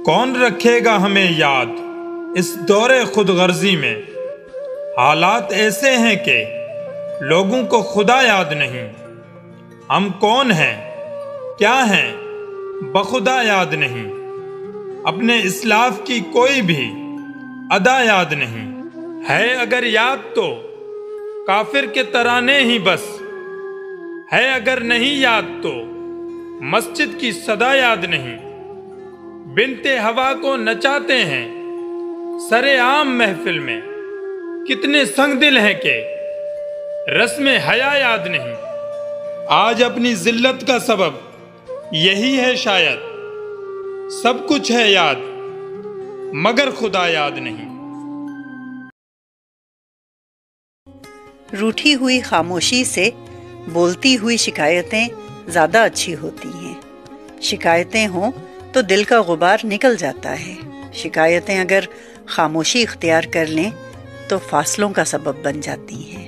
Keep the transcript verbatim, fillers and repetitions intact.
کون رکھے گا ہمیں یاد اس دور خود غرضی میں؟ حالات ایسے ہیں کہ لوگوں کو خدا یاد نہیں، ہم کون ہیں کیا ہیں بخدا یاد نہیں، اپنے اسلاف کی کوئی بھی ادا یاد نہیں، ہے اگر یاد تو کافر کے ترانے ہی بس، ہے اگر نہیں یاد تو مسجد کی صدا یاد نہیں، بنت ہوا کو نچاتے ہیں سرے عام محفل میں، کتنے سنگ دل ہیں کہ رسم حیا یاد نہیں، آج اپنی ذلت کا سبب یہی ہے شاید، سب کچھ ہے یاد مگر خدا یاد نہیں۔ روٹھی ہوئی خاموشی سے بولتی ہوئی شکایتیں زیادہ اچھی ہوتی ہیں۔ شکایتیں ہوں تو دل کا غبار نکل جاتا ہے، شکایتیں اگر خاموشی اختیار کر لیں تو فاصلوں کا سبب بن جاتی ہیں۔